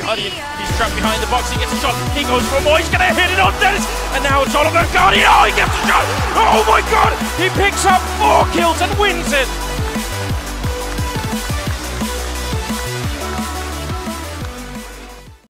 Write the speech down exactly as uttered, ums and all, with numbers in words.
Guardian, he's trapped behind the box, he gets a shot, he goes for more, he's gonna hit it on Dennis, and now it's Oliver Guardian, oh he gets a shot, oh my god, he picks up four kills and wins it!